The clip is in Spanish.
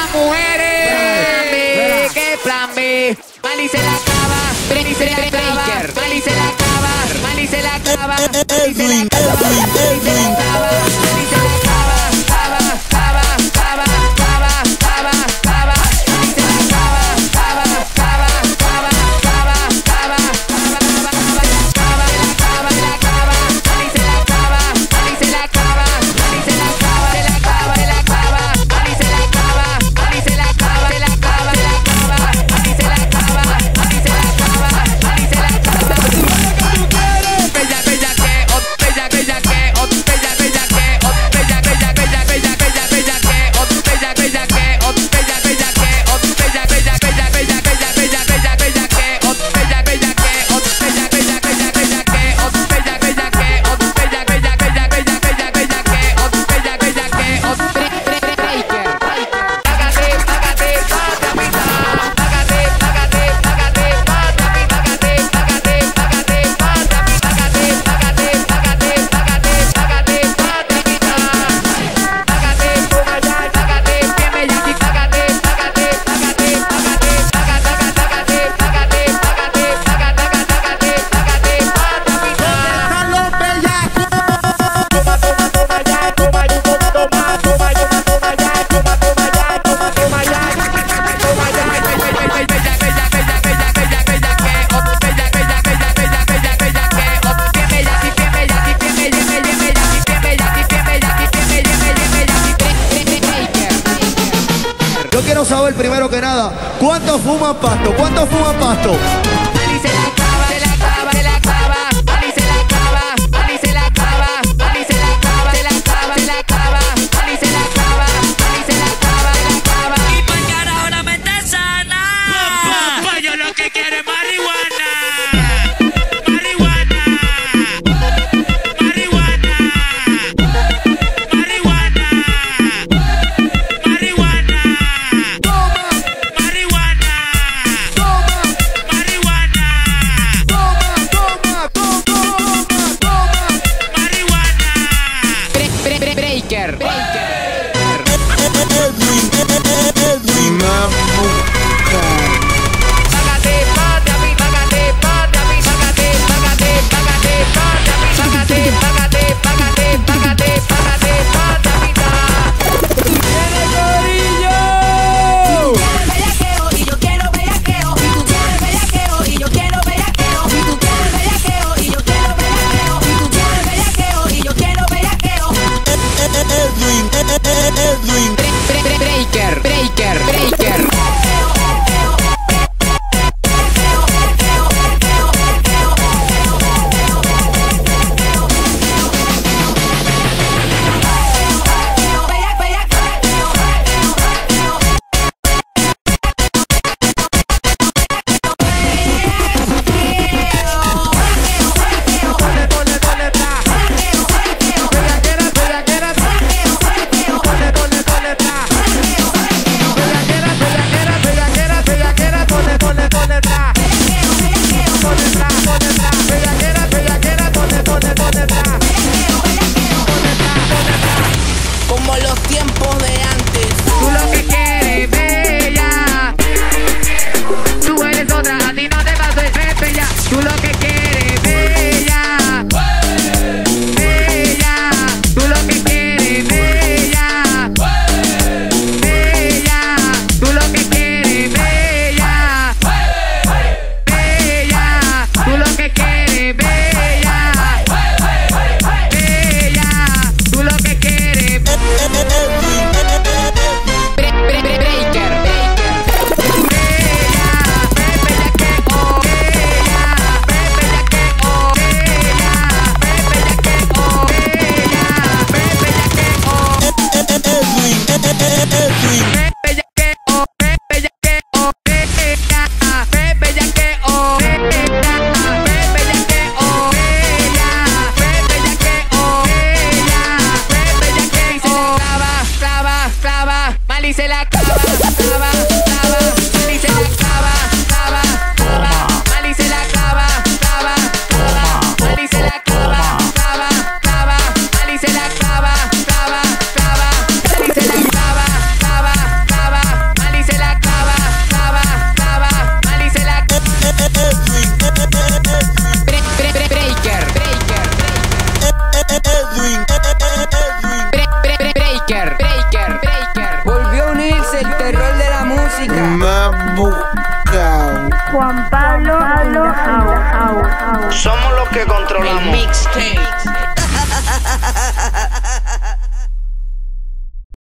las mujeres. ¿Qué plan B? Mali se la acaba, Mali se la acaba, Mali se la acaba, Mali se la acaba, Mali se la acaba, Mali se la acaba, Mali se la acaba, acaba, acaba, acaba, acaba, acaba, acaba, Mali se la acaba, acaba, acaba, acaba, acaba, acaba, Mali se la acaba, Mali se la acaba, Mali se la acaba, se la acaba, se la acaba, Mali se la acaba, Mali se la acaba, se la acaba, se la acaba, Mali se la acaba, Mali se la acaba, Mali se la acaba. Bella, bella que, bella, bella que, bella, bella que, bella, bella, bella, bella, bella, bella que, bella, bella que, bella, bella que, bella, bella, bella, bella, bella, bella, bella, bella que, bella, bella que, bella, bella, bella, bella que, bella, bella que, bella, bella, bella, bella, bella que, Yo quiero saber primero que nada, ¿cuántos fuman pasto? ¿Cuántos fuman pasto? Mali se la acaba, se la acaba, se la acaba, Mali se la acaba, Mali se la acaba, Mali se la acaba, se la acaba, se la acaba, Mali se la acaba, Mali se la acaba, se la acaba. Y pa' carajo la mente sana. Pa, yo lo que quiero es marihuana. Marihuana. Marihuana. Marihuana. Marihuana. Marihuana. Marihuana. Breaker. Breaker. Como los tiempos de antes. Tú lo que quieres, bella. Tú eres otra, a ti no te paso el jefe ya. Tú lo que quieres, bella. Bella. Tú lo que quieres, bella. Bella. Tú lo que quieres, bella. Bella. Tú lo que quieres, bella. Bella. Tú lo que quieres. Mali se la acaba, acaba, acaba, Mali se la acaba, acaba, acaba, Mali se la acaba, acaba, acaba, Mali se la acaba, acaba, acaba, Mali se la acaba, acaba, acaba, Mali se la acaba, acaba, acaba, Pablo. Somos los que controlamos. Mixtape.